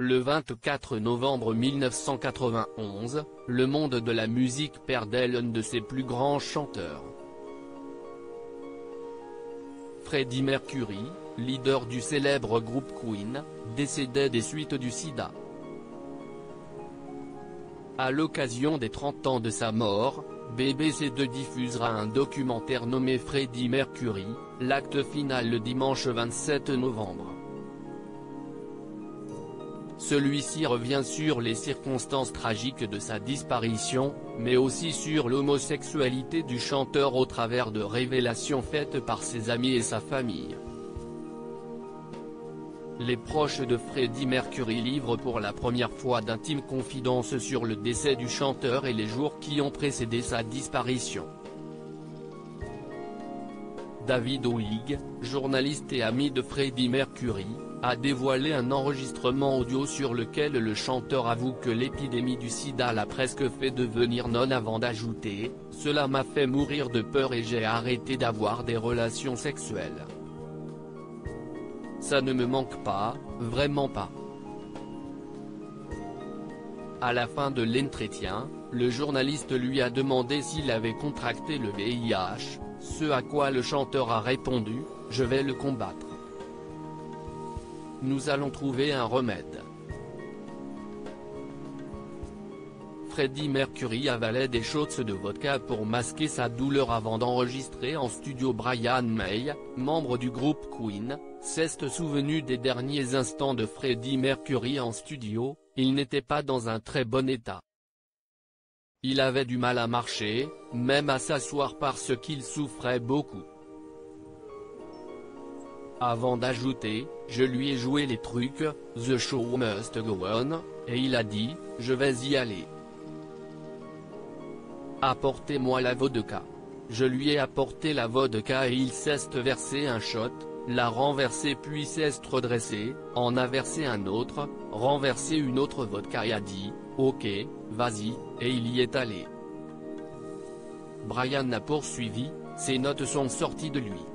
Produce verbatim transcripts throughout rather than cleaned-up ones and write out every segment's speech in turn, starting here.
Le vingt-quatre novembre mille neuf cent quatre-vingt-onze, le monde de la musique perdait l'un de ses plus grands chanteurs. Freddie Mercury, leader du célèbre groupe Queen, décédait des suites du sida. À l'occasion des trente ans de sa mort, B B C deux diffusera un documentaire nommé Freddie Mercury, l'acte final le dimanche vingt-sept novembre. Celui-ci revient sur les circonstances tragiques de sa disparition, mais aussi sur l'homosexualité du chanteur au travers de révélations faites par ses amis et sa famille. Les proches de Freddie Mercury livrent pour la première fois d'intimes confidences sur le décès du chanteur et les jours qui ont précédé sa disparition. David Oig, journaliste et ami de Freddie Mercury, a dévoilé un enregistrement audio sur lequel le chanteur avoue que l'épidémie du sida l'a presque fait devenir nonne avant d'ajouter « Cela m'a fait mourir de peur et j'ai arrêté d'avoir des relations sexuelles. Ça ne me manque pas, vraiment pas ». À la fin de l'entretien, le journaliste lui a demandé s'il avait contracté le V I H, ce à quoi le chanteur a répondu « Je vais le combattre. Nous allons trouver un remède ». Freddie Mercury avalait des shots de vodka pour masquer sa douleur avant d'enregistrer en studio. Brian May, membre du groupe Queen, s'est souvenu des derniers instants de Freddie Mercury en studio. Il n'était pas dans un très bon état. Il avait du mal à marcher, même à s'asseoir parce qu'il souffrait beaucoup. Avant d'ajouter, je lui ai joué les trucs, The show must go on, et il a dit, je vais y aller. Apportez-moi la vodka. Je lui ai apporté la vodka et il s'est versé un shot, l'a renversé puis s'est redressé, en a versé un autre, renversé une autre vodka et a dit, ok, vas-y, et il y est allé. Brian a poursuivi, ces notes sont sorties de lui.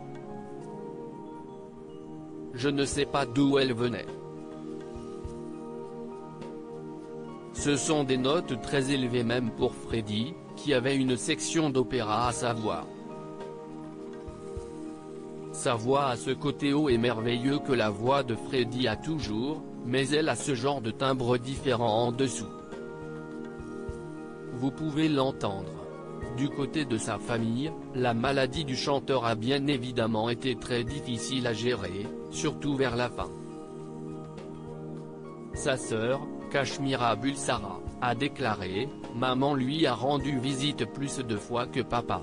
Je ne sais pas d'où elles venaient. Ce sont des notes très élevées même pour Freddie, qui avait une section d'opéra à sa voix. Sa voix a ce côté haut et merveilleux que la voix de Freddie a toujours, mais elle a ce genre de timbre différent en dessous. Vous pouvez l'entendre. Du côté de sa famille, la maladie du chanteur a bien évidemment été très difficile à gérer, surtout vers la fin. Sa sœur, Kashmira Bulsara, a déclaré « Maman lui a rendu visite plus de fois que papa.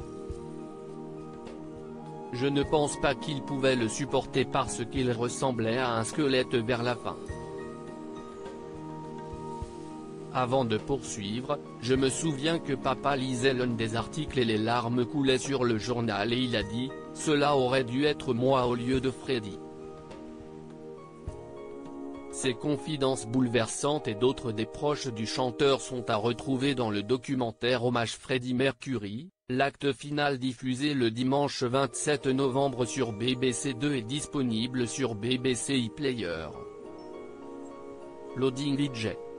Je ne pense pas qu'il pouvait le supporter parce qu'il ressemblait à un squelette vers la fin. » Avant de poursuivre, je me souviens que papa lisait l'un des articles et les larmes coulaient sur le journal et il a dit « Cela aurait dû être moi au lieu de Freddie ». Ces confidences bouleversantes et d'autres des proches du chanteur sont à retrouver dans le documentaire Hommage Freddie Mercury, l'acte final diffusé le dimanche vingt-sept novembre sur B B C deux est disponible sur B B C iPlayer. Loading D J.